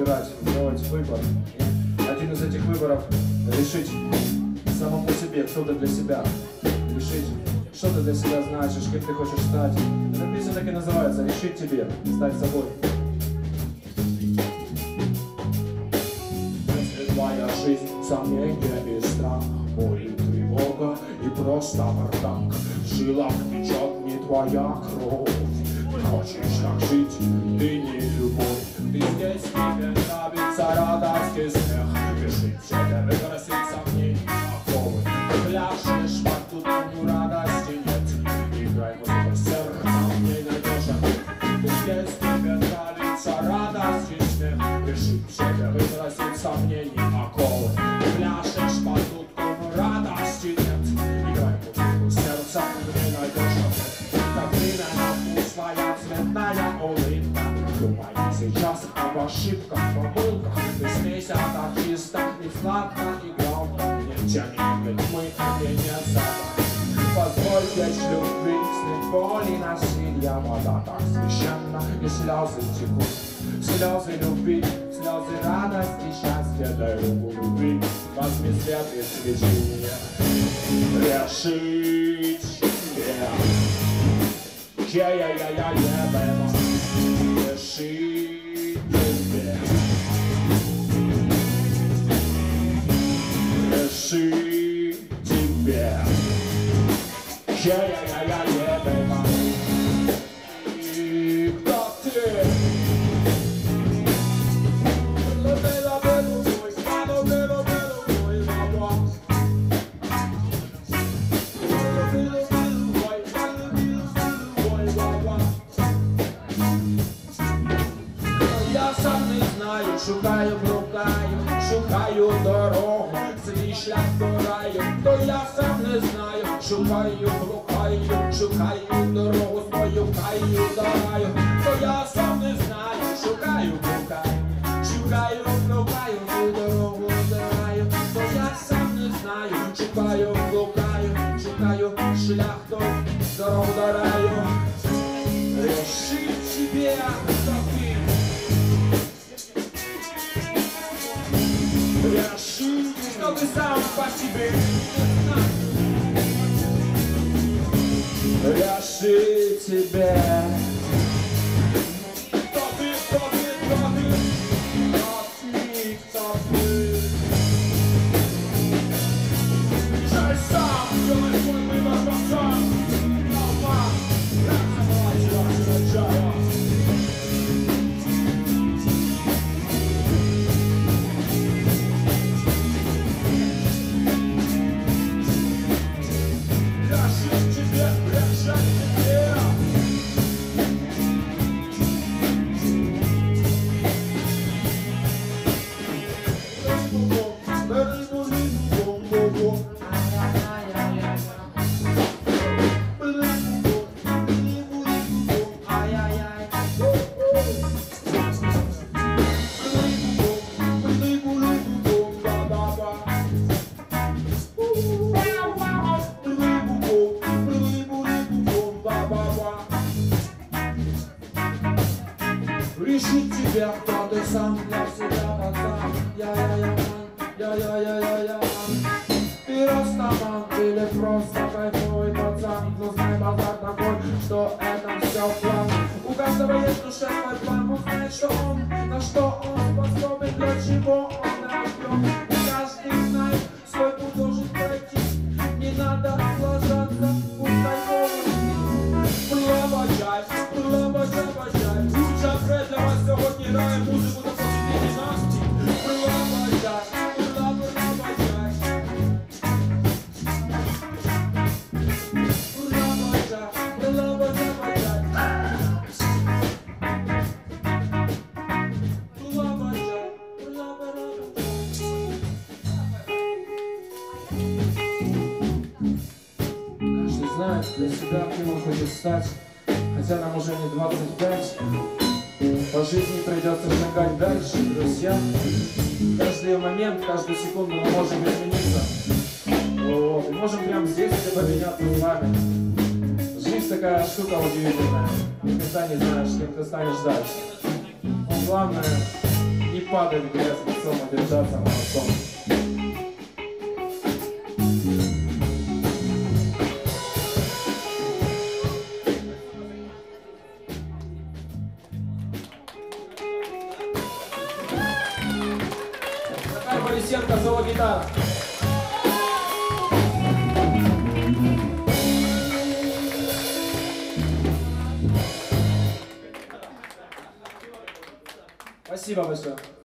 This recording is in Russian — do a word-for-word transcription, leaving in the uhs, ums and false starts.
выбирать, делать выбор. И один из этих выборов решить самому себе, кто ты для себя. Решить, что ты для себя значишь, кем ты хочешь стать. Эта песня так и называется «Решить тебе, стать собой». Если твоя жизнь, сомнения и страх, боль и тревога и просто бардак, в жилах течет не твоя кровь. Ты хочешь так жить, ты не любовь. Ты здесь, тебе нравится радость и смех. Решить себе, выбросить сомнения, оковы. Ты пляшешь под туту, радости нет. Играй музыку сердцем, не найдешь ответ. Ты здесь, тебе нравится радость и смех. Решить себе, выбросить сомнения, оковы. Ты пляшешь под туту, радости нет. Играй музыку сердцем, не найдешь ответ. Так время на вкус твоя цветная улыбка. Думай сейчас об ошибках, помылках. Ты смейся так чисто и сладко и громко. Не тяни мы и не задам. Позволь течь любви, снять боли и насилия. Вода так священна, и слезы текут. Слезы любви, слезы радости, счастья. Дай руку любви, возьми свет и свечи. Решить себя. Я-я-я-я-я-я. Решить тебе. Решить тебе. Я-я-я-я-я-я. И кто ты? Шукаю, блукаю, шукаю дорогу, свій шлях до раю, то я сам не знаю. Шукаю, блукаю, шукаю дорогу свою, каю до раю, то я сам не знаю. Шукаю, блукаю, шукаю, блукаю, свою дорогу до раю, то я сам не знаю. Шукаю, блукаю, шукаю шлях до дорогу до раю. Реши себе, кто ты. Реши, что ты сам по себе. Реши тебе. Кто ты, кто ты, кто ты? Кто ты, кто ты? Решай сам, делай свой выбор сам. Толпа, как собрать начало. Решить тебя, кто ты сам для себя пацан. Я-я-я-ман, я-я-я-я-я-ман. Ты растаман или просто кайфовый пацан. Но знай, базар такой, что это все план. У каждого есть в душе свой план. Он знает, что он, на что он способен, для чего он рожден. Каждый знает свой путь, должен пройти. Не надо сложаться, пускай волосы. Провожай, провожай, провожай. Лучше открыть для вас сегодня рай, музыку до последней насти. Провожай, провожай. Провожай, провожай, провожай. Каждый знает для себя, кем он хочет стать. Хотя нам уже не двадцать пять, по жизни придется шагать дальше, друзья. Каждый момент, каждую секунду мы можем измениться. Вот. И можем прямо здесь поменяться с вами. Жизнь такая штука удивительная. Никогда не знаешь, кем ты станешь дальше. Но главное, не падать в грязь лицом и держаться молодцом. Борисенко, соло гитара. Спасибо большое.